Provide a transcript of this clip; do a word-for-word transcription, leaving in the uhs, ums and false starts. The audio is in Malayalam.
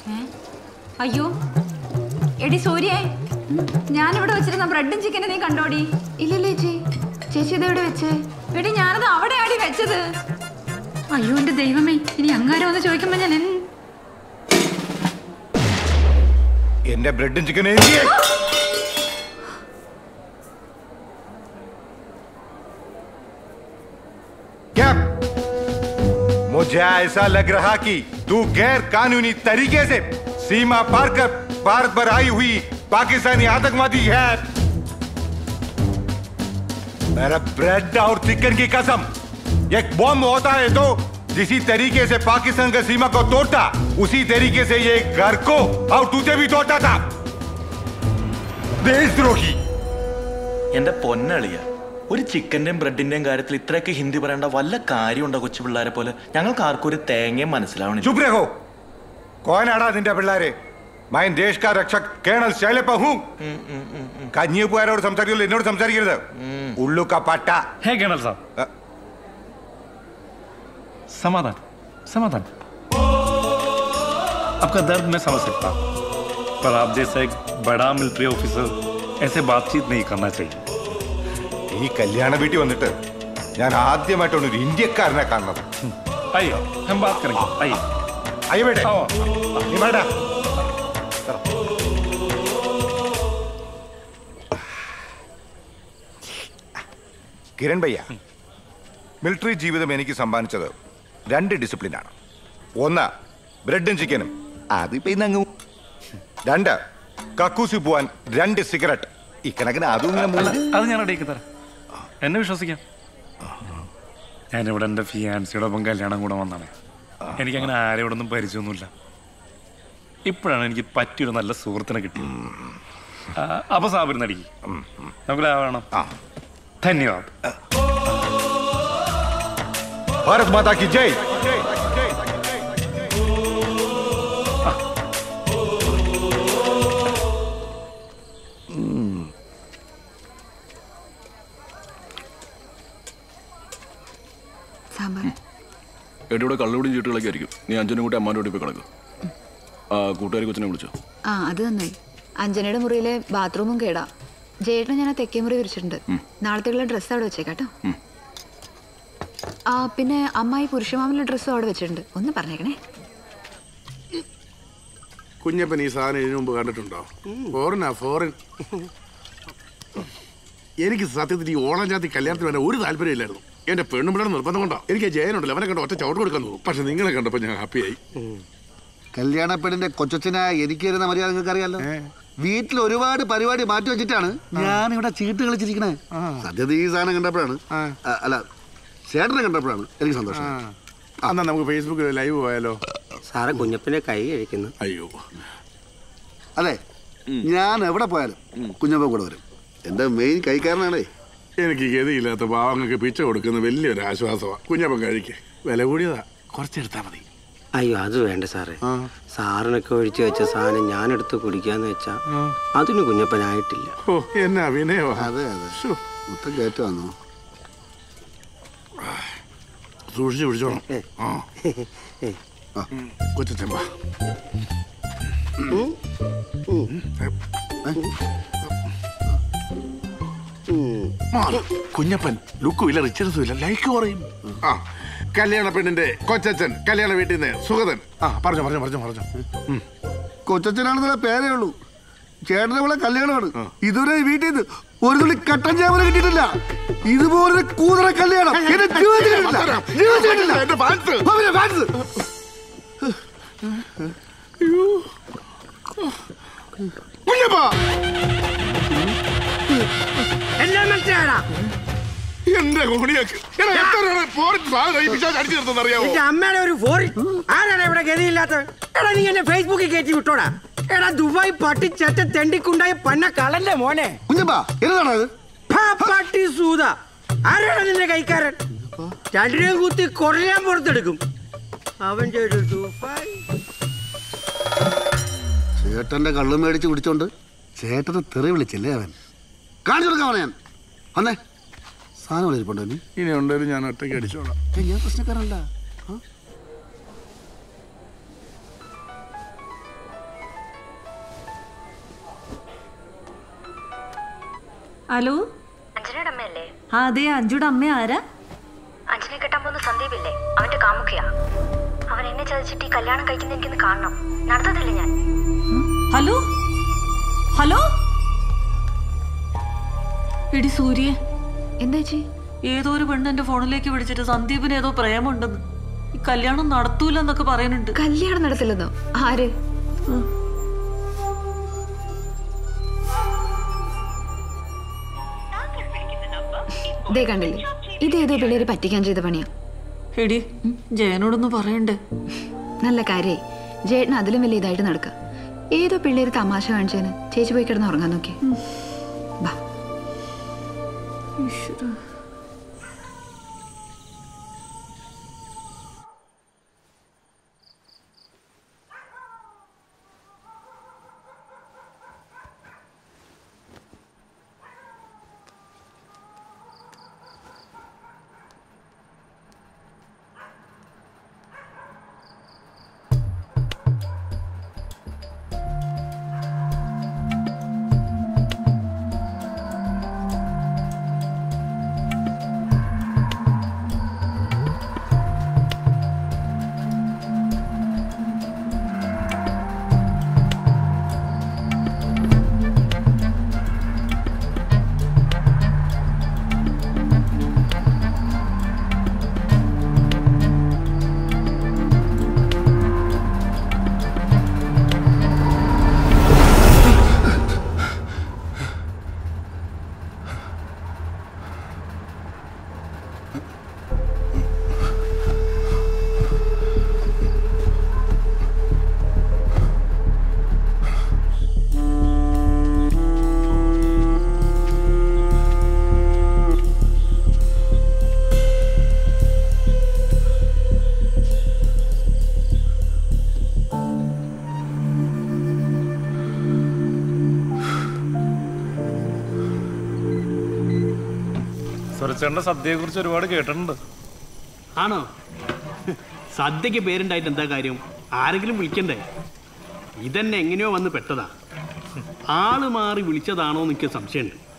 അയ്യോ എടി സൂര്യ, ഞാനിവിടെ വെച്ചിരുന്ന ബ്രെഡും ചിക്കനും നീ കണ്ടോടി? ഇല്ലല്ലേ ചേച്ചി. ചേച്ചി ഇതെവിടെ വെച്ചേ? എടി ഞാനത് അവിടെയാടി വെച്ചത്. അയ്യോ എന്റെ ദൈവമേ, ഇനി അങ്ങാരം ഒന്ന് ചോദിക്കുമ്പോ ഞാൻ എന്റെ ബ്രെഡും ചിക്കനും क्या? मुझे ऐसा लग रहा कि तू गैर कानूनी तरीके से सीमा पार कर भारत पर आई हुई पाकिस्तानी आतंकवादी है। मेरा ब्रेड और चिकन की कसम, एक बॉम्ब होता है तो जिसी तरीके से पाकिस्तान का सीमा को तोड़ता, उसी तरीके से ये घर को और तुझे भी तोड़ता था। देशद्रोही। എന്റെ പൊന്നളിയ, ഒരു ചിക്കന്റെയും ബ്രെഡിന്റെയും കാര്യത്തിൽ ഇത്രയൊക്കെ ഹിന്ദി പറയേണ്ട വല്ല കാര്യമുണ്ടോ? കൊച്ചു പിള്ളേരെ പോലെ ഞങ്ങൾക്ക് ആർക്കും ഒരു തേങ്ങയും മനസ്സിലാവണം. चुप रहो। कौन आड़ा നിന്റെ പിള്ളേരെ? मैं देश का रक्षक കേണൽ ശൈലപ്പ हूं। കഞ്ഞിപ്പുകാരോട് സംസാരിക്കുമ്പോൾ എന്നോട് സംസാരിക്കരുത്. ഉള്ളു का पट्टा है കേണൽ साहब। समाधान समाधान आपका दर्द मैं समझ सकता हूं, पर आप जैसा एक बड़ा मिलिट्री ऑफिसर ऐसे बातचीत नहीं करना चाहिए। ഈ കല്യാണ വീട്ടിൽ വന്നിട്ട് ഞാൻ ആദ്യമായിട്ടാണ് ഒരു ഇന്ത്യക്കാരനെ കാണുന്നത്. आइए हम बात करेंगे। आइए आइए बेटे। നീ വേടാ. കിരൺ ഭയ്യ, മിലിറ്ററി ജീവിതം എനിക്ക് സമ്മാനിച്ചത് രണ്ട് ഡിസിപ്ലിനാണ്. ഒന്ന് ബ്രെഡും ചിക്കനും, അതിപ്പോ ഇന്നങ്ങും. രണ്ട് കക്കൂസി പോവാൻ രണ്ട് സിഗരറ്റ്. ഇക്കണക്കിന് അതും അത് ഞാൻ റെഡിയാക്കി തരാം, എന്നെ വിശ്വസിക്കാം. ഞാനിവിടെ എൻ്റെ ഫിയാൻസിയോടൊപ്പം കല്യാണം കൂടെ വന്നാണ്. എനിക്കങ്ങനെ ആരോടൊന്നും പരിചയമൊന്നുമില്ല. ഇപ്പോഴാണ് എനിക്ക് പറ്റിയൊരു നല്ല സുഹൃത്തിനെ കിട്ടിയത്. അപ്പൊ സാബിന് നടിക്കും നമുക്ക് ലാഭണം. ധന്യവാദ്. ഭാരത് മാതാ കി ജയ്. ഏട്ടിയുടെ കള്ളുകൂടിയും ചീട്ടുകളൊക്കെ ആയിരിക്കും. നീ അഞ്ചനും കൂട്ടി അമ്മാൻ്റെ കൂട്ടി പോയി കിടക്കും. ആ കൂട്ടുകാരി കൊച്ചിനെ വിളിച്ചോ? ആ അത് നന്നായി. അഞ്ജനയുടെ മുറിയിലെ ബാത്റൂമും കേടാ. ജയേട്ടനെ ഞാൻ ആ തെക്കേ മുറി വിരിച്ചിട്ടുണ്ട്. നാളത്തേക്കുള്ള ഡ്രസ്സ് അവിടെ വെച്ചേക്കാട്ടോ. ആ പിന്നെ അമ്മായി പുരുഷമാമിലെ ഡ്രസ്സും അവിടെ വെച്ചിട്ടുണ്ട്, ഒന്ന് പറഞ്ഞേക്കണേ. കുഞ്ഞപ്പൻ ഈ സാധനം ഇതിനു മുമ്പ് കണ്ടിട്ടുണ്ടോ? ഫോറിനാ ഫോറിൻ. എനിക്ക് സത്യത്തിൽ ഈ ഓണം ജാതി കല്യാണത്തിന് വരാൻ ഒരു താല്പര്യം ഇല്ലായിരുന്നു. എന്റെ പെണ്ണുമ്പിള്ളയുടെ നിർബന്ധം കൊണ്ടോ. എനിക്ക് ജയനുണ്ടല്ലോ, അവനെ കണ്ട ഒറ്റ ചവിട്ട് കൊടുക്കാൻ തോന്നും. പക്ഷെ നിങ്ങളെ കണ്ടപ്പോൾ ഞാൻ ഹാപ്പിയായി. കല്യാണ പെണ്ണിന്റെ കൊച്ചനായ എനിക്ക് വരുന്ന മര്യാദ നിങ്ങൾക്ക് അറിയാലോ. വീട്ടിൽ ഒരുപാട് പരിപാടി മാറ്റി വെച്ചിട്ടാണ് ഞാൻ ഇവിടെ ചീട്ട് കളിച്ചിരിക്കണേ. സത്യത്തിൽ ഈ സാധനം കണ്ടപ്പോഴാണ്, അല്ല ചേട്ടനെ കണ്ടപ്പോഴാണ് എനിക്ക് സന്തോഷം. എന്നാ നമുക്ക് ഫേസ്ബുക്കിൽ ലൈവ് പോയാലോ? സാറെ കുഞ്ഞപ്പന്റെ കൈ കഴിക്കുന്നു. അയ്യോ അതെ, ഞാൻ എവിടെ പോയാലും കുഞ്ഞപ്പ കൂടെ വരും. എന്റെ മെയിൻ കൈക്കാരനാണേ. എനിക്ക് ഗതിയില്ലാത്ത പാവങ്ങൾക്ക് പിച്ച കൊടുക്കുന്ന വലിയൊരു ആശ്വാസമാണ്. കുഞ്ഞപ്പൻ കഴിക്കേ, വില കൂടിയതാ, കുറച്ചെടുത്താൽ മതി. അയ്യോ അത് വേണ്ട സാറേ. സാറിനൊക്കെ ഒഴിച്ചു വെച്ച സാധനം ഞാനെടുത്ത് കുടിക്കാന്ന് വെച്ചാ അതിന് കുഞ്ഞപ്പനായിട്ടില്ല. ഓ എന്നാ വിനയോ. അതെ അതെ, മൊത്തം കയറ്റം വന്നു. സൂക്ഷിച്ചു പിടിച്ചോണം. കൊച്ചമ്പ കുഞ്ഞപ്പൻ ലുക്കും ഇല്ല, റിച്ചർസും ഇല്ല, ലൈക്ക് കുറയും. ആ കല്യാണ പെണ്ണിന്റെ കൊച്ചച്ഛൻ കല്യാണ വീട്ടിൽ നിന്ന് സുഗതൻ. ആ പറഞ്ഞോ പറഞ്ഞോ പറഞ്ഞോ പറഞ്ഞോ. കൊച്ചച്ഛനാണെന്നുള്ള പേരേ ഉള്ളൂ. ചേട്ടനെ പോലെ കല്യാണമാണ്. ഇതുവരെ വീട്ടിൽ നിന്ന് ഒരു തുള്ളി കട്ടൻ ചാവല കിട്ടിയിട്ടില്ല. ഇതുപോലെ കൂതറ കല്യാണം എന്റെ അമ്മയുടെ ഒരു ഫോറിൻ ആരാണ് ഇവിടെ ഗതിയില്ലാത്ത? എടാ നീ എന്നെ ഫേസ്ബുക്കിൽ കയറ്റി വിട്ടോടാ. എടാ ദുബായ് പട്ടി ചെറ്റ തെണ്ടിക്കുണ്ടായ പന്ന കളന്റെ മോനെ പട്ടി സൂത. ആരാണ് നിന്റെ കൈക്കാരൻ? രണ്ടിനെയും കുത്തി കൊറയാൻ പുറത്തെടുക്കും അവൻ. ചേട്ടന്റെ കള്ളു മേടിച്ച് കുടിച്ചോണ്ട് ചേട്ടനെ തെറി വിളിച്ചില്ലേ അവൻ. കാണിച്ചു കൊടുക്കാം അവനെ ഞാൻ. അന്നേ സാധനം വിളിച്ചിട്ടുണ്ടോ? ഇനി ഉണ്ടെങ്കിലും ഞാൻ ഒറ്റയ്ക്ക് അടിച്ചോളാം. ഞാൻ പ്രശ്നക്കാരല്ല. ഹലോ, അഞ്ജനയുടെ അമ്മയല്ലേ? ആ അതെ, അഞ്ജുയുടെ അമ്മ ആരാ? അഞ്ജനെ കെട്ടാൻ പോകുന്ന സന്ദീപില്ലേ, അവന്റെ കാമുകയാ. അവൻ എന്നെ ചതിച്ചിട്ട് ഈ കല്യാണം കഴിക്കുന്ന എനിക്കൊന്ന് കാണണം. നടത്തത്തില്ല ഞാൻ. ഹലോ ഹലോ എടി സൂര്യ, എന്താ ചേച്ചി? ഏതോ ഒരു പെണ്ണ് എന്റെ ഫോണിലേക്ക് വിളിച്ചിട്ട് സന്ദീപിന് ഏതോ പ്രേമുണ്ടെന്ന്, ഈ കല്യാണം നടത്തൂലെന്നൊക്കെ പറയുന്നുണ്ട്. കല്യാണം നടത്തില്ലെന്നോ? ആര്? ദേ കണ്ടില്ലേ, ഇതേതോ പിള്ളേര് പറ്റിക്കാൻ ചെയ്ത പണിയാ. എടി ജയനോടൊന്ന് പറയണ്ടേ? നല്ല കാര്യായി. ജയേട്ടന് അതിലും വലിയ ഇതായിട്ട് നടക്കുക. ഏതോ പിള്ളേര് തമാശ കാണിച്ചതിന് ചേച്ചി പോയി കിടന്ന് ഉറങ്ങാൻ നോക്കി. ബാ. സുരച്ചേട്ടൻ്റെ സദ്യയെ കുറിച്ച് ഒരുപാട് കേട്ടിട്ടുണ്ട്. ആണോ? സദ്യക്ക് പേരുണ്ടായിട്ട് എന്താ കാര്യം? ആരെങ്കിലും വിളിക്കണ്ടേ? ഇതന്നെ എങ്ങനെയോ വന്ന് പെട്ടതാ. ആള് മാറി വിളിച്ചതാണോ എന്ന് എനിക്ക് സംശയമുണ്ട്.